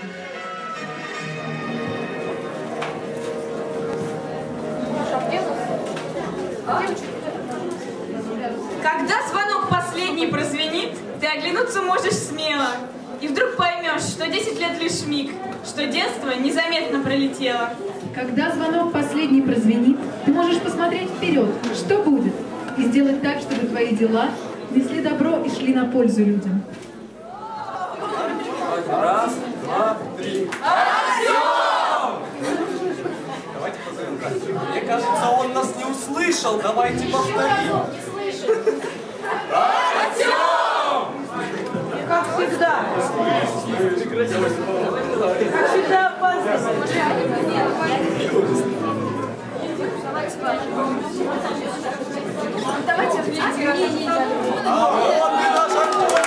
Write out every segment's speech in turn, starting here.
Когда звонок последний прозвенит, ты оглянуться можешь смело. И вдруг поймешь, что 10 лет лишь миг, что детство незаметно пролетело. Когда звонок последний прозвенит, ты можешь посмотреть вперед, что будет, и сделать так, чтобы твои дела несли добро и шли на пользу людям. Раз, два, три. Артем! Давайте позовем Артема. Мне кажется, он нас не услышал. Давайте повторим. Артем! Как всегда. Как всегда опаздывает. Давайте вместе. Вот и наш Артем!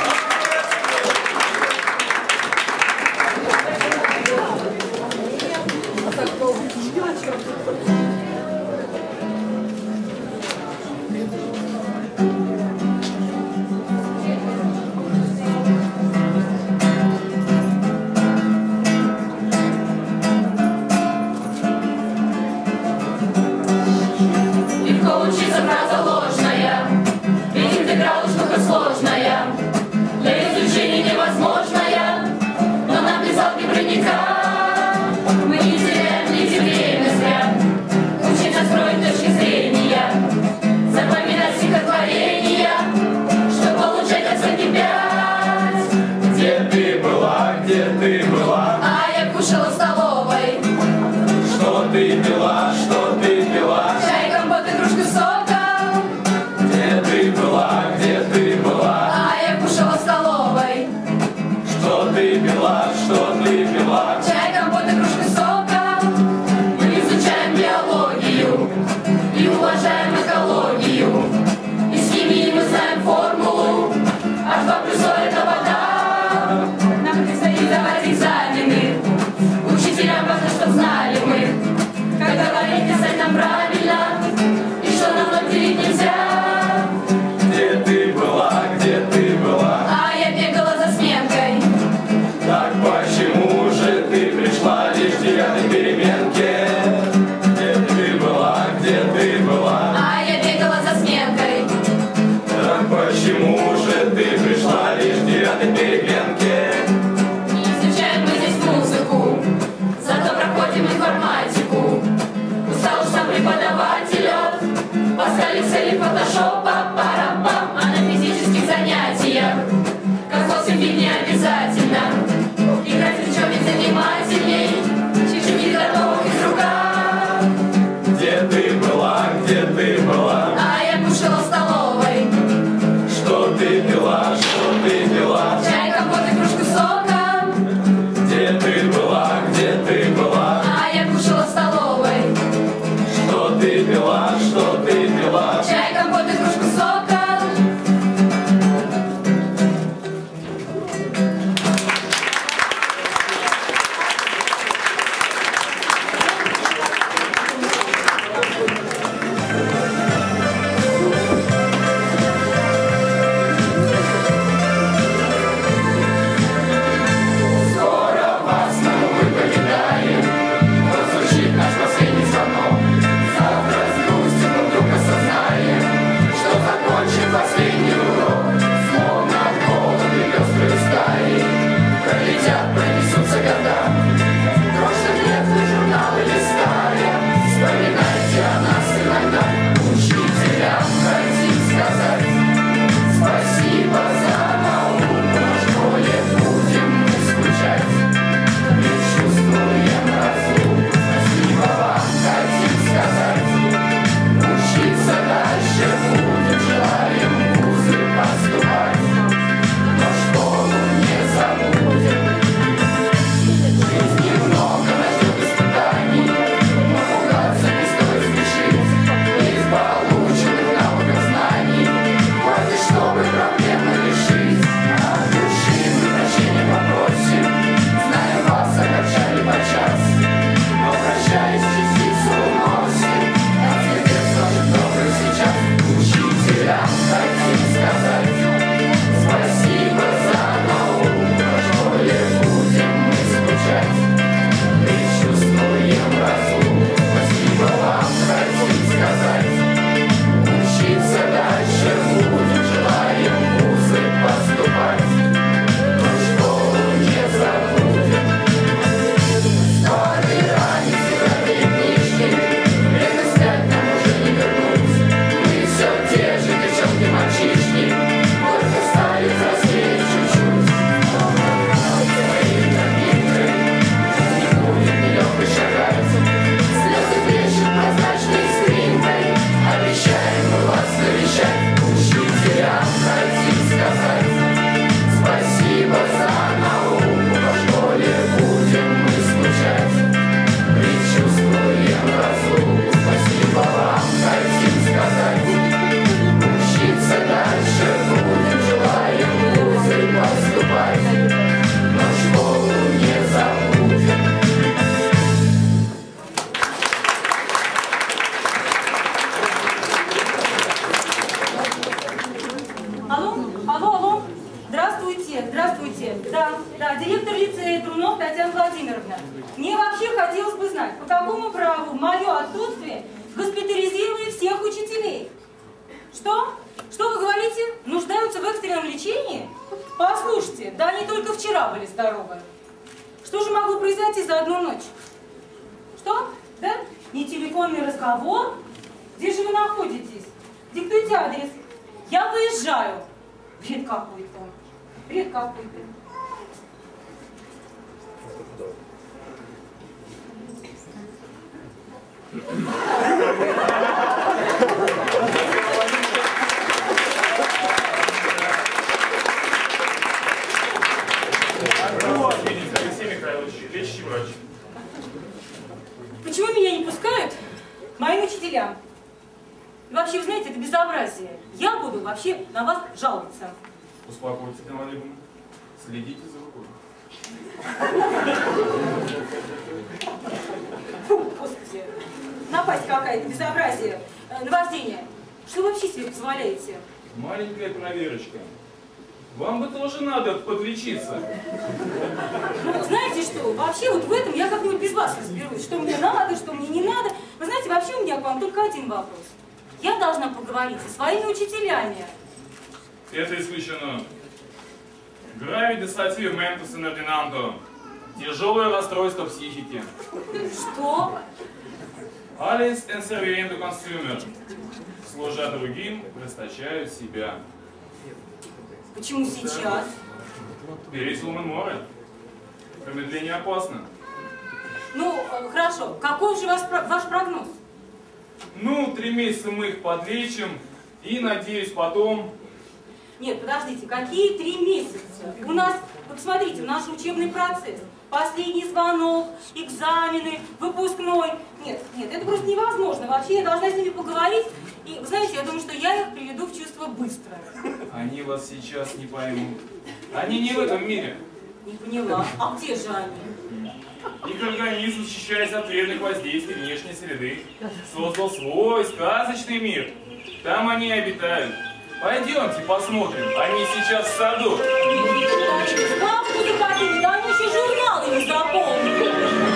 Легко учиться, фраза ложная, ведь интеграл штука сложная, для изучения невозможная, но нам без алгебры никак. Мы не теряем эти время зря, учиться строить точки зрения, запоминать стихотворения, что получать оценки 5. Где ты была, где ты была? А я кушала в столовой. Что ты пила, что ты пила? Чай, компот и кружку сока. Где ты была, где ты была? А я кушала в столовой. Что ты пила, что ты пила? Чай, компот и кружку сока. Мы изучаем биологию и уважаем экологию. Из химии мы знаем формулу H2+O это вода. Нам предстоит сдавать экзамены. Учителям важно, чтоб знали мы, как говорить, писать нам правильно, и что нам отделить нельзя. Где ты была, где ты была? А я бегала за сменкой. Так почему же ты пришла? Да, директор лицея Друнов Татьяна Владимировна. Мне вообще хотелось бы знать, по какому праву в мое отсутствие госпитализировали всех учителей? Что? Что вы говорите? Нуждаются в экстренном лечении? Послушайте, да они только вчера были здоровы. Что же могло произойти за одну ночь? Что? Да? Не телефонный разговор? Где же вы находитесь? Диктуйте адрес. Я выезжаю. Бред какой-то. Бред какой-то. Алексей Михайлович, лечащий врач. Почему меня не пускают моим учителям? И вообще, вы знаете, это безобразие. Я буду вообще на вас жаловаться. Успокойтесь, Тамара Олеговна. Следите за рукой. Фу, господи. Напасть какая-то, безобразие. Наваждение. Что вы вообще себе позволяете? Маленькая проверочка. Вам бы тоже надо подлечиться. Ну, знаете что, вообще вот в этом я как-нибудь без вас разберусь. Что мне надо, что мне не надо. Вы знаете, вообще у меня к вам только один вопрос. Я должна поговорить со своими учителями. Это исключено. Гравиди статью ментус инординанто. Тяжелое расстройство психики. Что? Алис инсервиенду консюмер. Служа другим, расточают себя. Почему сейчас? Пересилмен море. Промедление опасно. Ну, хорошо. Каков же ваш прогноз? Ну, 3 месяца мы их подлечим. И, надеюсь, потом... Нет, подождите, какие 3 месяца? У нас, вот смотрите, наш учебный процесс. Последний звонок, экзамены, выпускной. Нет, это просто невозможно. Вообще я должна с ними поговорить. И, вы знаете, я думаю, что я их приведу в чувство быстро. Они вас сейчас не поймут. Они не в этом мире. Не поняла. А где же они? Их организм, защищаясь от вредных воздействий внешней среды, создал свой сказочный мир. Там они обитают. Пойдемте посмотрим. Они сейчас в саду. Бабку заходили, да они еще журналы не заполнили.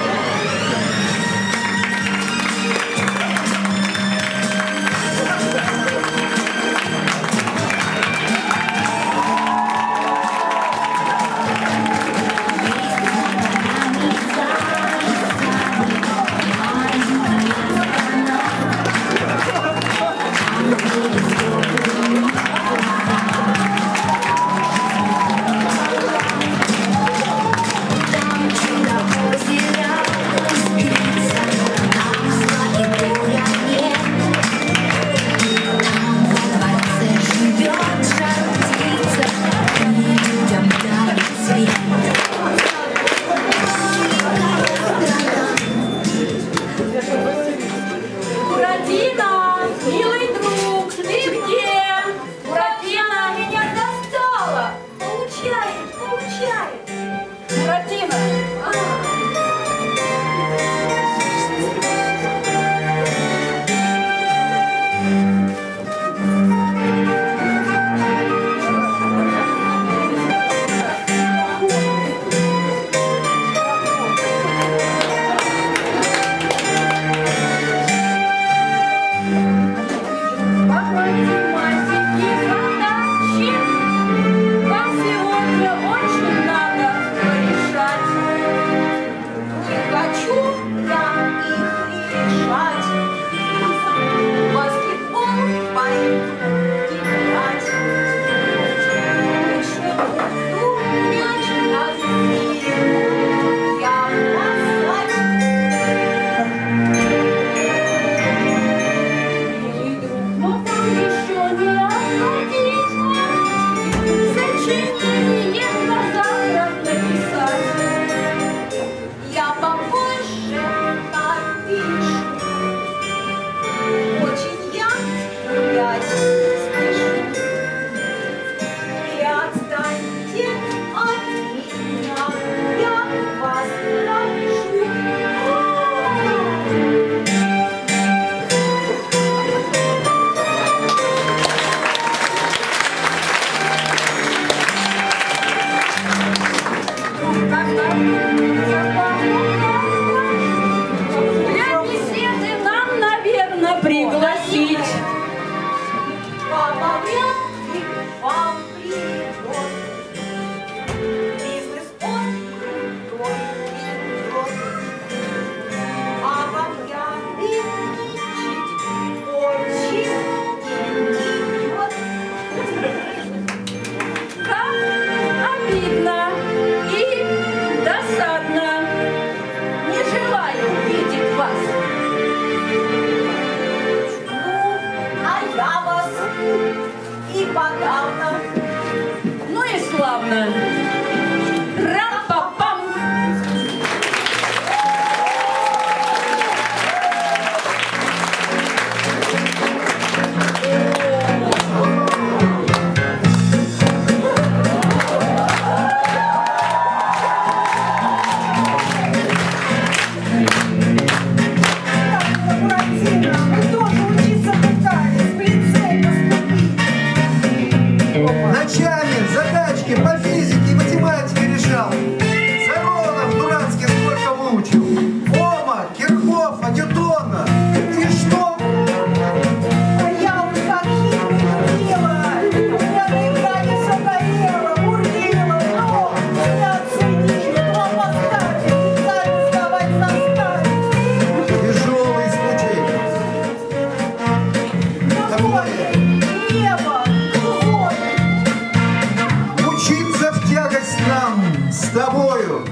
тобою.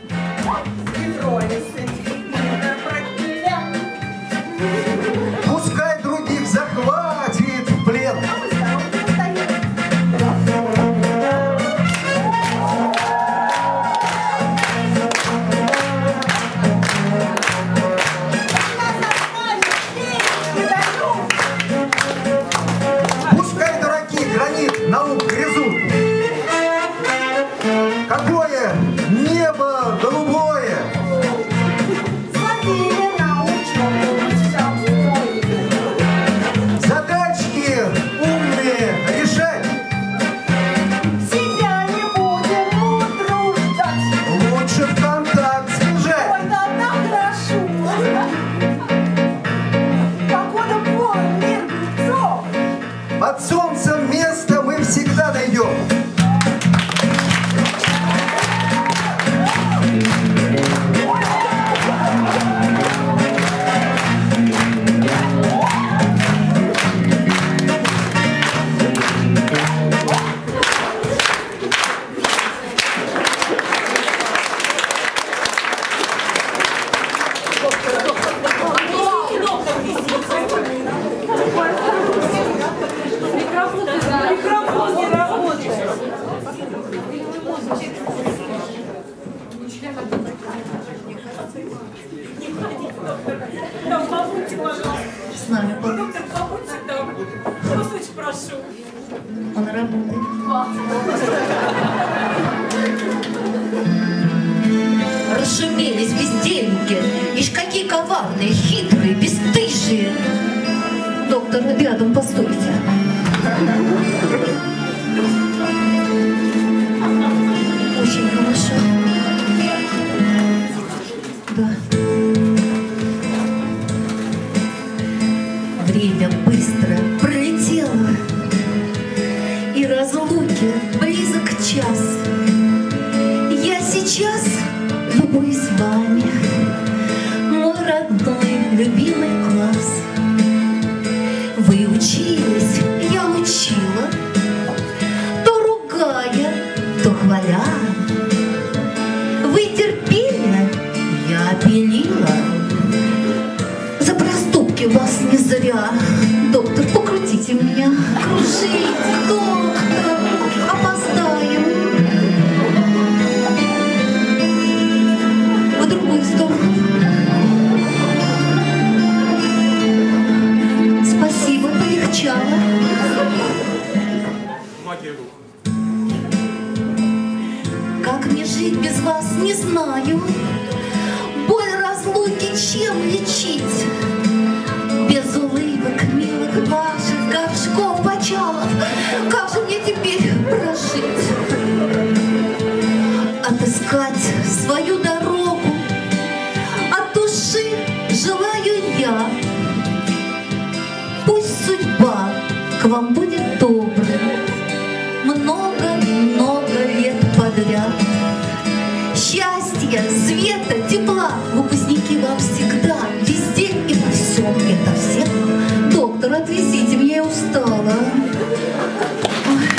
Пускай других захватит в плен. Пускай дураки гранит наук грызут. Какое небо голубое! Задачки умные решать. Себя не будем утруждать. Лучше в контакт сбежать. Ой, да так хорошо. Погода полон мир глупцов. Под солнцем место мы всегда найдем. Микрофон не работает. Там, побудьте, пожалуйста. С нами Доктор, побудьте там. Просто очень прошу. он работает. Расшумелись бездельники, ишь какие коварные, хитрые, бесстыжие. Доктор, рядом постойте. Очень хорошо. Да. Время быстро пролетело, и разлуки близок час. Я сейчас любуюсь вами, мой родной, любимый класс. Вы учились, я учила, то ругая, то хваля. Вы терпели, я пилила. За проступки вас не зря. Доктор, покрутите меня, кружите, доктор, опоздаем. В другую сторону. Спасибо, полегчало. Магия рук. Как мне жить без вас, не знаю. Боль разлуки чем лечить? Без улыбок, милых ваших, горшков, бочалов. Как же мне теперь прожить? Отыскать свою дорогу. От души желаю я. Пусть судьба к вам будет добрая. Много-много лет подряд. Счастья, света, тепла, выпускники вам всегда, везде и во всем, это всех. Доктор, отвезите меня, я устала. Ой.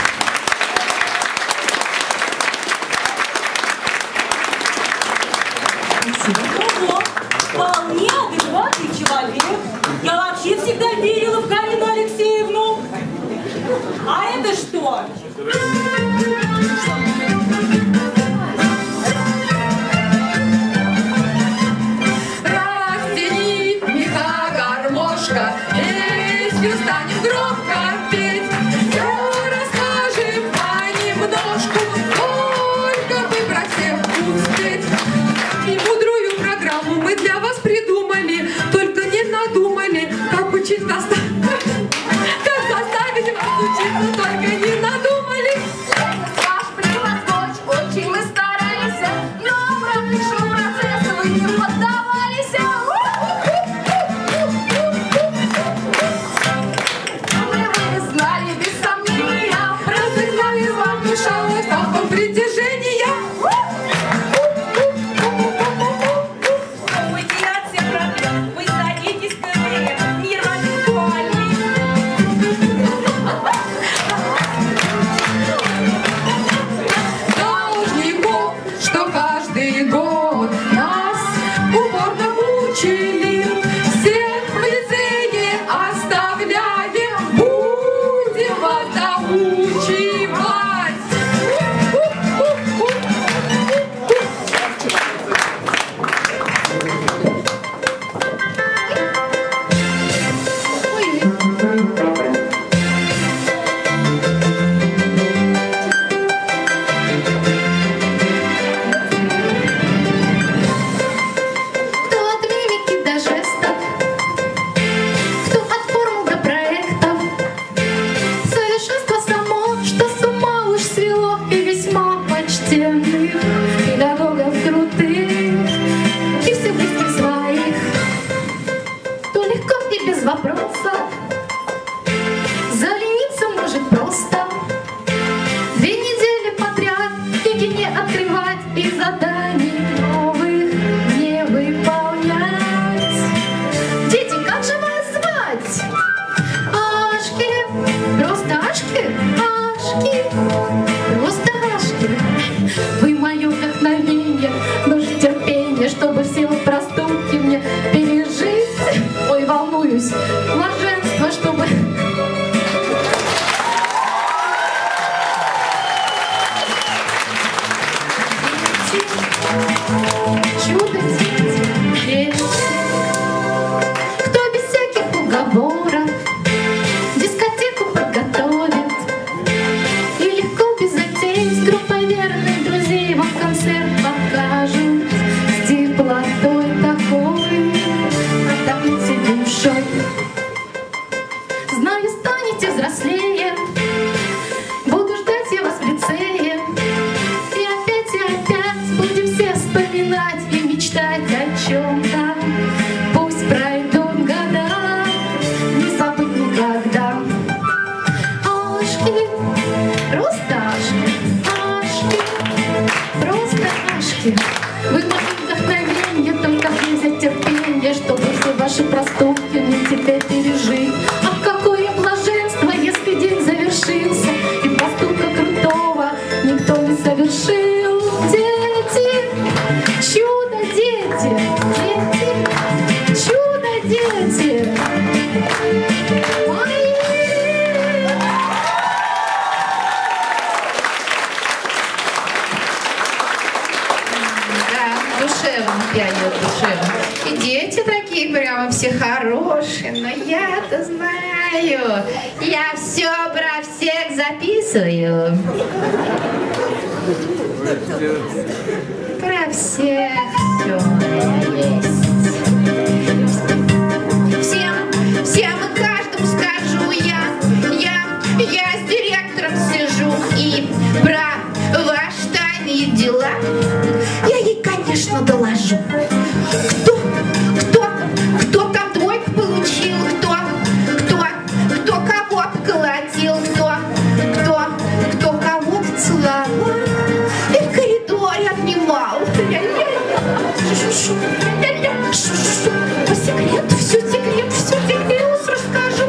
Ого, вполне адекватный человек. Я вообще всегда верила в Галину Алексеевну. А это что? Растяни меха, гармошка, песню станем громко петь. Все расскажем понемножку, только бы про всех успеть. И мудрую программу мы для вас придумали, только не надумали, как учить нас, как заставить вас учиться, только не надумали. каждый год нас упорно мучили, всех в лицее оставляем, будем вас доучивать. Блаженство, чтобы... Чудо, дети, кто без всяких уговоров дискотеку подготовит и легко без затей с группой верных друзей вам концерт покажут с теплотой такой, отдохните душой. Знаю, станете взрослее, буду ждать я вас в лицее, и опять будем все вспоминать и мечтать о чем-то. Пусть пройдут года, не забыть никогда. Ашки, просто ашки, просто ашки. Вы мои вдохновенье, только взять терпенье, чтобы все ваши проступки не теперь пережить. Ах, какое блаженство, если день завершился, и поступка крутого никто не совершил. Дети, чудо, дети, дети, чудо, дети. Да, душевно пьянят, душевно. И дети такие прямо все хорошие, но я-то знаю, я все про всех записываю. Про всех все есть. Всем и каждому скажу я с директором сижу, и про ваши тайные дела я ей, конечно, доложу. Кто там двойку получил, кто кого поколотил, кто кого-то целовал и в коридоре обнимал. По секрету, все секрету расскажу.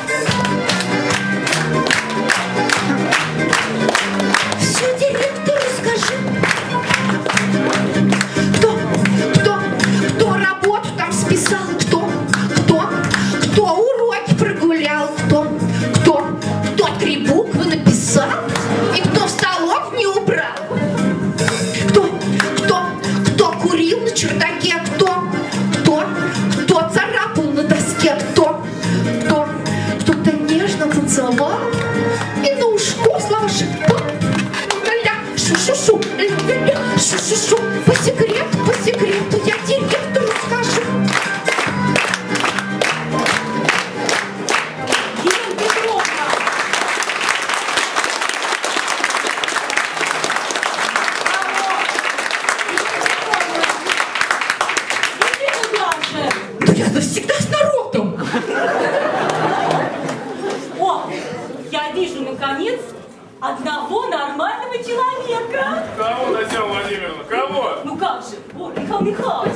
Все директору скажу. Кто работу там списал, кто уроки прогулял, кто 3 буквы написал и кто в столов не убрал, кто курил на чердаке, кто царапал на доске, кто-то нежно танцевал и на ушко слова шептал. Шу-шу-шу, шу-шу-шу, по секрету я директору скажу. Да я навсегда с народом. О, я вижу, наконец, одного нормального человека. Кого, Татьяна Владимировна, кого? Ну как же, вот, Михаил Михайлович.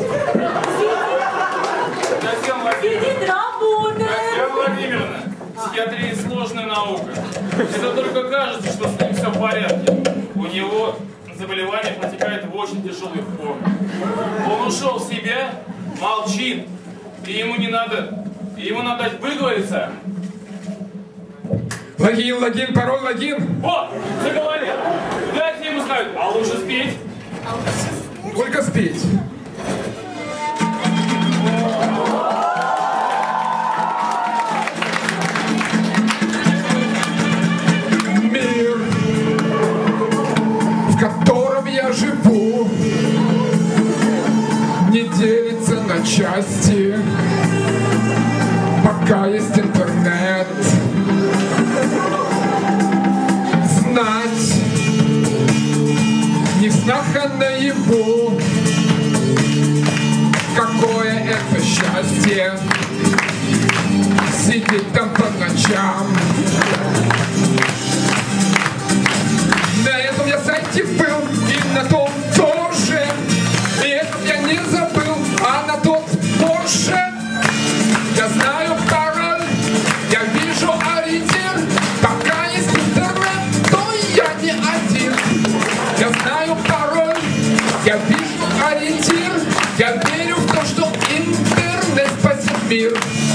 Татьяна Владимировна. Сидит, работает. Татьяна Владимировна, психиатрия сложная наука. Это только кажется, что с ним все в порядке. У него заболеваниях протекает в очень тяжелой форме. Он ушел в себя, молчит, и ему надо дать выговориться. Логин, пароль, логин. О, заговорил. Дайте ему сказать, а лучше спеть. Только спеть. Мир, в котором я живу, не делится на части, пока есть интернет. Знать не в снах, а наяву, какое это счастье сидеть там по ночам. На этом я сайте был, и на том тоже. И этот я не забыл, а на тот позже. Я знаю пароль, я вижу ориентир. Пока есть интернет, то я не один. Я знаю пароль, я вижу ориентир. Я верю в то, что интернет спасет мир.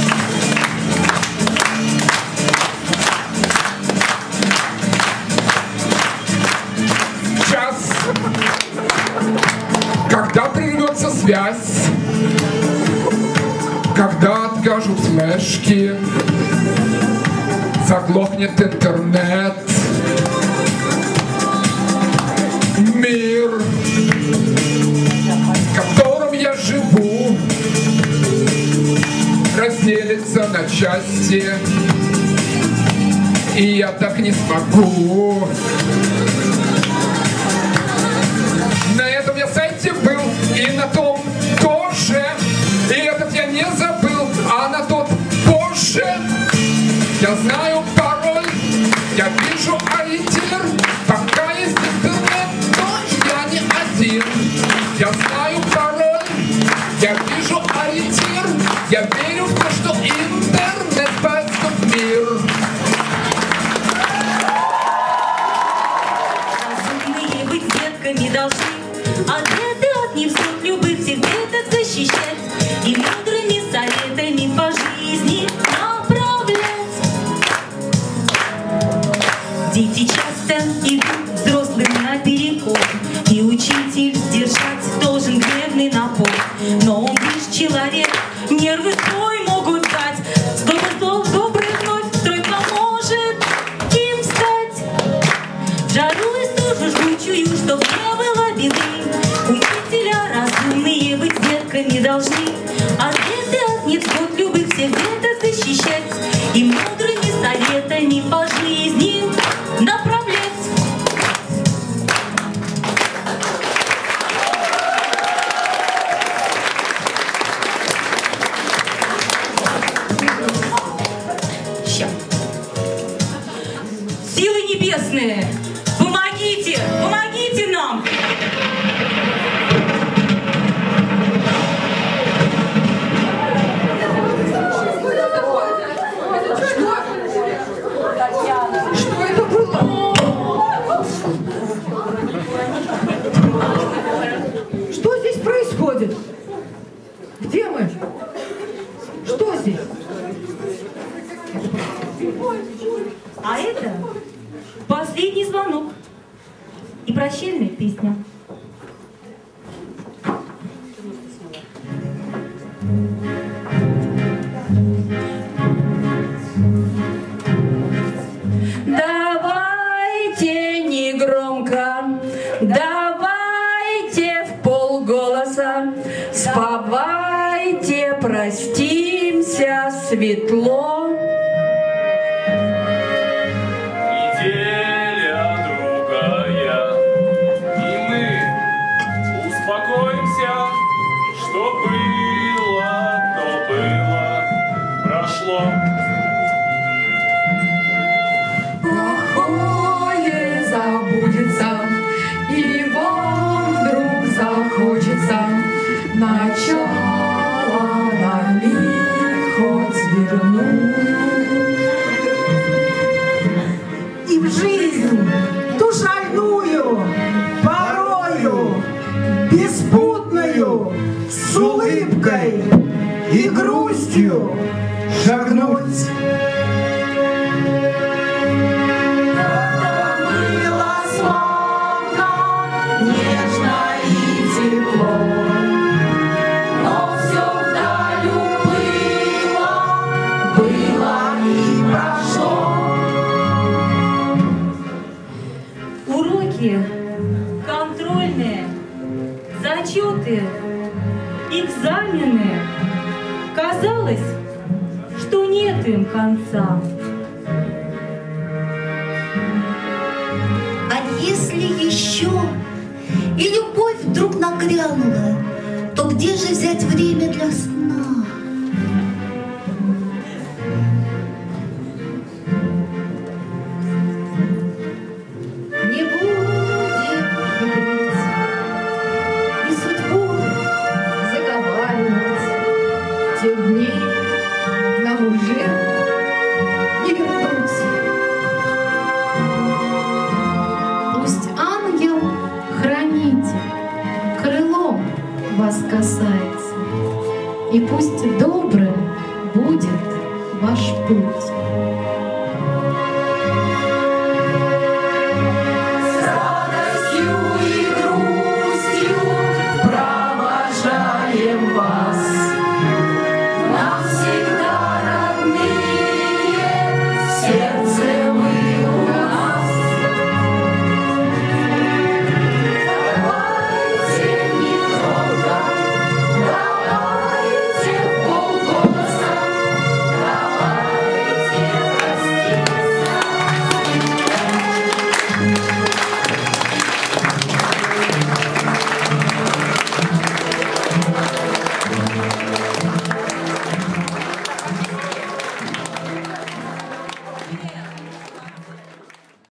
Час, когда прервется связь, когда откажут флешки, заглохнет интернет. Мир, в котором я живу, разделится на части, и я так не смогу. На этом я сайте был, и на том тоже. И этот я не забыл, а на тот позже. Я знаю пароль, я вижу ориентир. Пока есть интернет, то я не один. Я знаю пароль, я вижу ориентир. Я верю в то, что интернет спасет мир. Разумные быть детками должны, от беды, от невзгод любых всех деток защищать и мудрыми советами по жизни направлять. Дети часто идут взрослым наперекор, и учитель сдержать должен гневный напор. Но он лишь человек, нервы свой могут дать, слов добрых вновь строй поможет им встать. В жару и стужу жгучую, чтоб не было беды, учителя разумные быть детками должны, от беды, от невзгод любых всех деток защищать и мудрыми советами по жизни направлять. Силы небесные, помогите, помогите нам! Что это было? Что здесь происходит? Где мы? Что здесь? А это последний звонок и прощальная песня. Давайте негромко, давайте в полголоса, спавайте, простимся светло. Неделя другая, и мы успокоимся, что было, то было, прошло. Плохое забудется, и вам вдруг захочется начало на миг хоть вернуть. И в жизнь, ту шальную, порой беспутную, с улыбкой и грустью шагнуть. Контрольные, зачеты, экзамены. Казалось, что нет им конца. А если еще и любовь вдруг нагрянула, то где же взять время для сна? Касается. И пусть добрым будет ваш путь. С радостью и грустью провожаем вас. Навсегда родные, в сердце вы у нас. Давайте негромко, давайте вполголоса, давайте проститься. Yeah.